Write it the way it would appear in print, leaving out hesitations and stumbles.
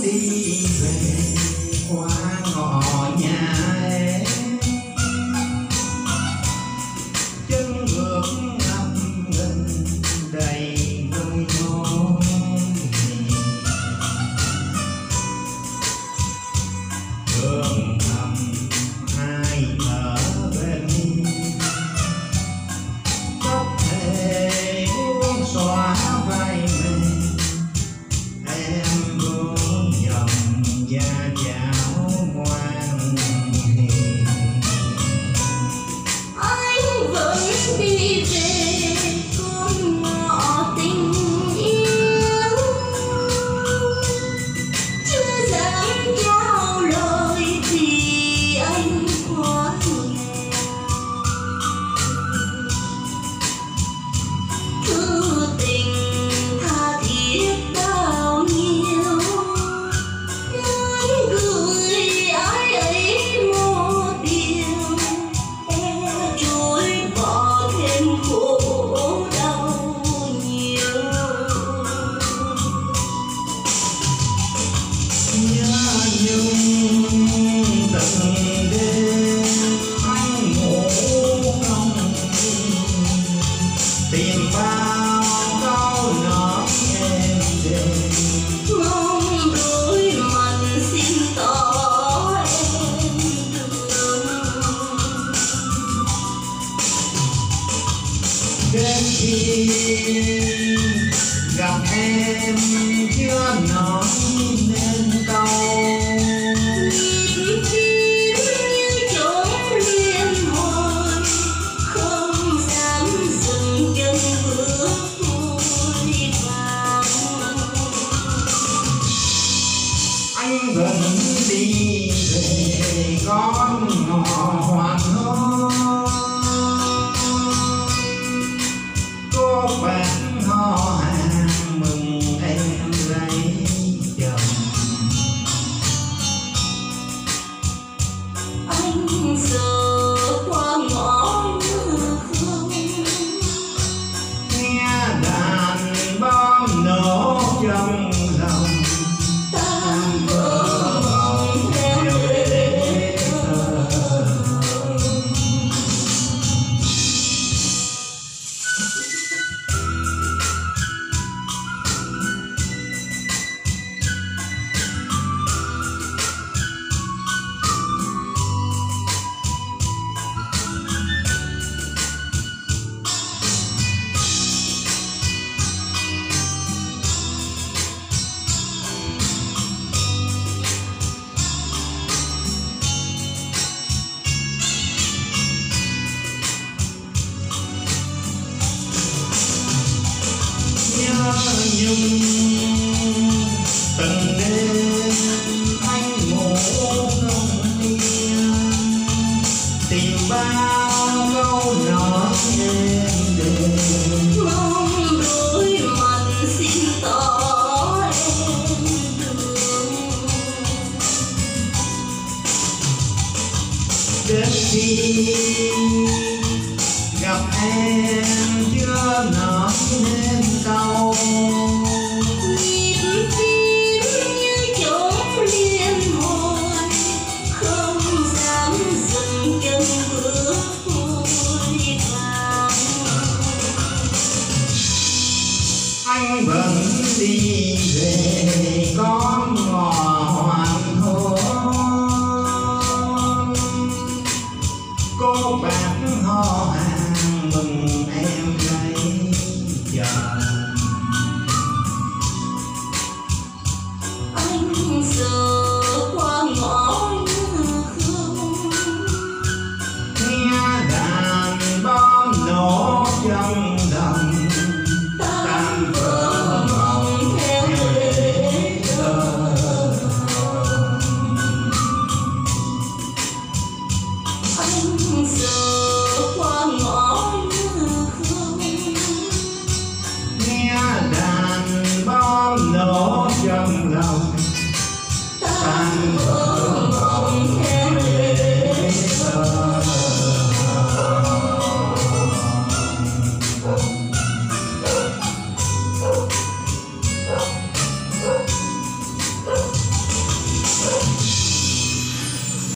đi về qua ngõ nhà em, chân bước ngập ngừng đầy vui nỗi, thương thầm hai thở bên có thể buông xóa vai mình. Em vô dòng gia giáo ngoan hiền, anh vẫn đi về con ngõ tình yêu, chưa dám trao lời vì anh quá nghèo. Thư tình tha thiết bao nhiêu, muốn gửi ai ấy một điều, e trôi bỏ thêm khổ đau nhiều. nhớ nhung từng đêm anh ngủ không tìm bao câu nói em đêm, Mong đôi mặt xin tỏ em thương. đến khi gặp em chưa nói nên câu. Nhịp tim như trống liên hồi, không dám dừng chân bước vội vàng. Anh vẫn đi về con ngõ hoàng hôn, cô bạn họ hàng mừng em lấy chồng. Anh giờ qua ngõ như không, Nghe đàn bom nổ trong lòng, tan vỡ mộng theo lệ thơ. nhớ nhung từng đêm anh ngủ không yên, tìm bao câu nói em đêm, Mong đôi mặt xin tỏ em thương. đến khi gặp em chưa nói nên câu. Nhịp tim như trống liên hồi, không dám dừng chân bước vội vàng. Anh vẫn đi về con ngõ hoàng hôn, cô bạn họ hàng mừng em lấy chồng. Anh giờ qua ngõ như không, Nghe đàn bom nổ trong lòng, tan vỡ mộng theo lệ thơ. Anh giờ qua ngõ như không, nghe đàn bom nổ trong lòng, tan vỡ